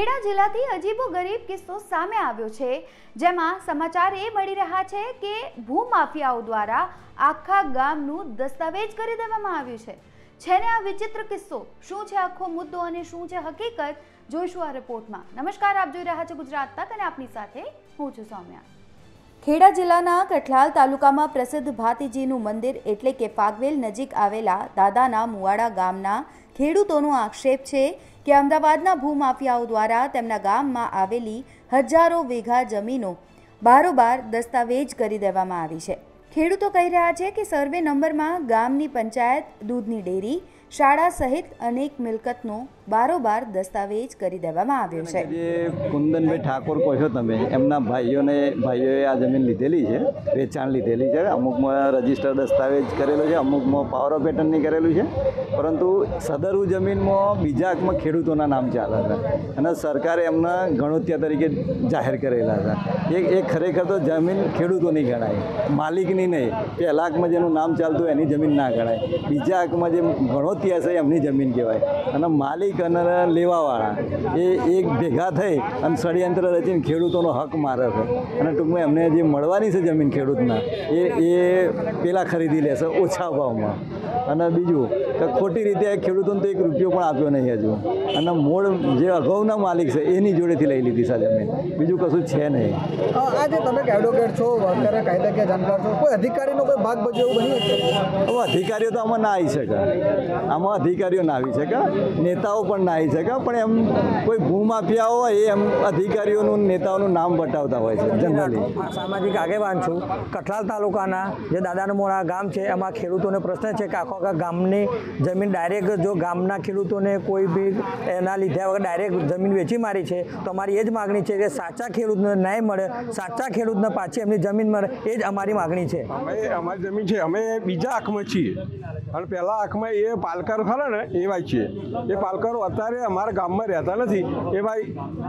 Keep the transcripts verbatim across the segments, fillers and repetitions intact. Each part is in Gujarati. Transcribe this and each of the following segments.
ખેડા જિલ્લાથી અજીબોગરીબ કિસ્સો સામે આવ્યો છે, જેમાં સમાચાર એ મળી રહ્યા છે કે ભૂમાફિયાઓ દ્વારા આખા ગામનું દસ્તાવેજ કરી દેવામાં આવ્યું છે। છે ને આ વિચિત્ર કિસ્સો? શું છે આખો મુદ્દો અને શું છે હકીકત, જોઈશું આ રિપોર્ટમાં। નમસ્કાર, આપ જોઈ રહ્યા છો ગુજરાત તક અને આપની સાથે હું છું સૌમ્યા। ખેડા જિલ્લાના કઠલાલ તાલુકામાં પ્રસિદ્ધ ભાતીજીનું મંદિર એટલે કે પાગવેલ નજીક આવેલા દાદાના મુવાડા ગામના ખેડૂતોનો આક્ષેપ છે કે અમદાવાદના ભૂમાફિયાઓ દ્વારા તેમના ગામમાં આવેલી હજારો વીઘા જમીનો બારોબાર દસ્તાવેજ કરી દેવામાં આવી છે। ખેડૂતો કહી રહ્યા છે કે સર્વે નંબરમાં ગામની પંચાયત, દૂધની ડેરી, શાળા સહિત અનેક મિલકતનો બારોબાર દસ્તાવેજ કરી દેવામાં આવ્યો છે। જે કુંદનભાઈ ઠાકોર કહો છો તમે, એમના ભાઈઓને ભાઈઓએ આ જમીન લીધેલી છે, વેચાણ લીધેલી છે। અમુકમાં રજીસ્ટર દસ્તાવેજ કરેલો છે, અમુકમાં પાવર ઓફ એટર્ની કરેલું છે, પરંતુ સદરુ જમીનમાં બીજા હકમાં ખેડૂતોના નામ ચાલે છે અને સરકારે એમના ગણોત્યા તરીકે જાહેર કરેલા છે। એ એ ખરેખર તો જમીન ખેડૂતોની ગણાય, માલિકની નહીં। પહેલા હકમાં જેનું નામ ચાલતું એની જમીન ના ગણાય, બીજા હકમાં જે ગણોત્યા છે એમની જમીન કહેવાય અને માલિક અને લેવાવાળા એ એક ભેગા થઈ અને ષડયંત્ર રચીને ખેડૂતોનો હક મારે છે અને ટૂંકમાં એમને જે મળવાની છે જમીન ખેડૂતના એ એ પેલા ખરીદી લેશે ઓછા ભાવમાં। અને બીજું કે ખોટી રીતે ખેડૂતોને તો એક રૂપિયો પણ આપ્યો નહીં હજુ, અને મૂળ જે અગાઉના માલિક છે એની જોડેથી લઈ લીધી છે જમીન, બીજું કશું છે નહીં। આજે તમે એડવોકેટ છો, અત્યારે કાયદાકીય જાણકાર છો, કોઈ અધિકારીનો કોઈ ભાગ ભજવો એવું બની શકે? હવે અધિકારીઓ તો આમાં ના આવી શકે, આમાં અધિકારીઓ ના આવી શકે, નેતાઓ પણ ના આવી શકે, પણ એમ કોઈ ભૂમાફિયા હોય એમ અધિકારીઓનું નેતાઓનું નામ બતાવતા હોય છે જનરલી। સામાજિક આગેવાન છું, કઠલાલ તાલુકાના જે દાદાનું મોડા ગામ છે, એમાં ખેડૂતોને પ્રશ્ન છે કે આખો આખા ગામની જમીન ડાયરેક્ટ જો ગામના ખેડૂતોને કોઈ બી એના લીધા વગર ડાયરેક્ટ જમીન વેચી મારી છે, તો અમારી એ જ માગણી છે કે સાચા ખેડૂતને ન્યાય મળે, સાચા ખેડૂતને પાછી એમની જમીન મળે, એ જ અમારી માગણી છે। અમે અમારી જમીન છે, અમે બીજા હકમાં છીએ અને પહેલા હકમાં એ પાલકર ખરા ને એ ભાઈ છીએ, એ પાલકરો અત્યારે અમારા ગામમાં રહેતા નથી, એ ભાઈ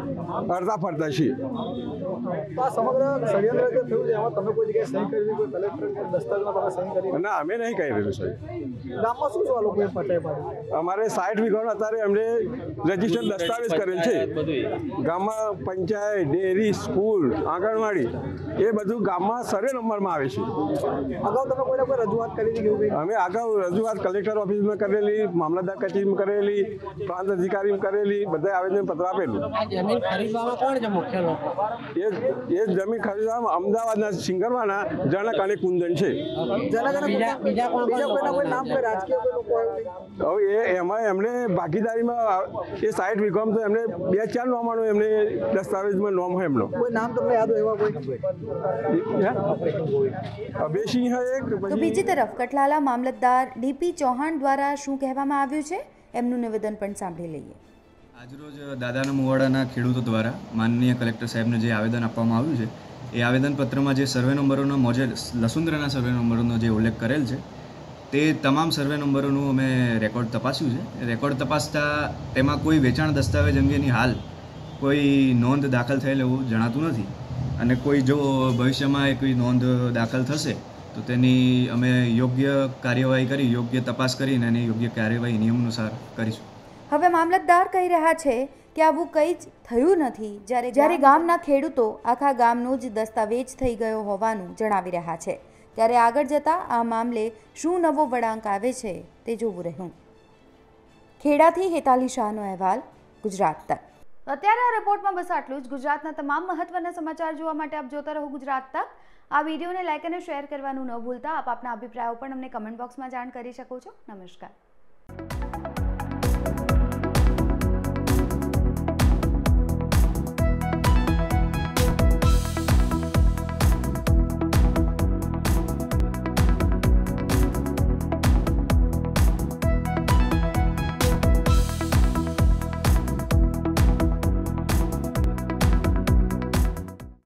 અડધા ફરતા છીએ। આ સમગ્ર ષડયંત્ર જે થયું છે એમાં તમે કોઈ જગ્યાએ સહી કરી, કોઈ કલેક્ટર દસ્તાવેજમાં તમે સહી કરી? ના, અમે નહીં કરી રહ્યું સાહેબ। ગામમાં શું શું આ લોકોએ પટાઈ પાડી? અમારે સાઠ વીઘાનો અત્યારે એમને રજીસ્ટર દસ્તાવેજ કરેલ છે। ગામમાં પંચાયત, ડેરી, સ્કૂલ, આંગણવાડી એ બધું ગામમાં સર્વે નંબરમાં આવે છે। અગાઉ તમે કોઈને કોઈ રજૂઆત કરી હતી? અમે અગાઉ રજૂઆત કલેક્ટર ઓફિસમાં કરેલી, મામલતદાર કચેરીમાં કરેલી, પ્રાંત અધિકારીમાં કરેલી, બધા આવેદન પત્ર આપેલું। જમીન ખરીદવામાં કોણ છે મુખ્ય લોકો? એ એ જમીન ખરીદવામાં અમદાવાદના સિંગરવાના જનક અને કુંદન છે। બીજા કોઈના કોઈ નામ કોઈ રાજકીય કોઈ લોકો હવે એ એમાં એમને ભાગીદારીમાં એ સાઠ વીઘામાં તો એમને બે ચાર નોમાનો એમને દસ્તાવેજમાં નોમ હોય એમનો। કોઈ નામ તમને યાદ હોય એવા કોઈ? અભયસિંહ એક। તો બીજી તરફ કઠલાલા મામલતદાર ડીપી ચૌહાણ દ્વારા શું કહેવામાં આવ્યું છે, એમનું નિવેદન પણ સાંભળી લઈએ। આજરોજ દાદાના મુવાડાના ખેડૂતો દ્વારા માનનીય કલેક્ટર સાહેબને જે આવેદન આપવામાં આવ્યું છે, એ આવેદનપત્રમાં જે સર્વે નંબરોનો મોજે લસુંદ્રાના સર્વે નંબરોનો જે ઉલ્લેખ કરેલ છે, તે તમામ સર્વે નંબરોનું અમે રેકોર્ડ તપાસ્યું છે। રેકોર્ડ તપાસતા તેમાં કોઈ વેચાણ દસ્તાવેજ અંગેની હાલ કોઈ નોંધ દાખલ થયેલ એવું જણાતું નથી, અને કોઈ જો ભવિષ્યમાં કોઈ નોંધ દાખલ થશે તો તેની અમે યોગ્ય કાર્યવાહી કરી, યોગ્ય તપાસ કરીને એની યોગ્ય કાર્યવાહી નિયમ અનુસાર કરીશું। હવે મામલતદાર કહી રહ્યા છે કે આવું કંઈ જ થયું નથી, જ્યારે જ્યારે ગામના ખેડૂતો આખા ગામનો જ દસ્તાવેજ થઈ ગયો હોવાનું જણાવી રહ્યા છે। ત્યારે આગળ જતા આ મામલે શું નવો વળાંક આવે છે તે જોવું રહ્યું। ખેડાથી હેતાલી શાહનો અહેવાલ, ગુજરાત તક। અત્યારે આ રિપોર્ટમાં બસ આટલું જ। ગુજરાતના તમામ મહત્વના સમાચાર જોવા માટે આપ જોતા રહો ગુજરાત તક। આ વિડીયોને લાઇક અને શેર કરવાનું ન ભૂલતા। આપ આપના અભિપ્રાયો પણ અમને કમેન્ટ બોક્સમાં જાણ કરી શકો છો। નમસ્કાર।